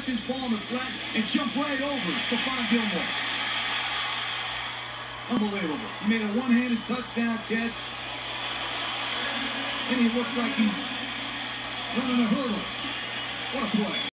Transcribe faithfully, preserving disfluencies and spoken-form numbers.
his ball in the flat and jump right over Stephon Gilmore. Unbelievable. He made a one-handed touchdown catch. And he looks like he's running the hurdles. What a play.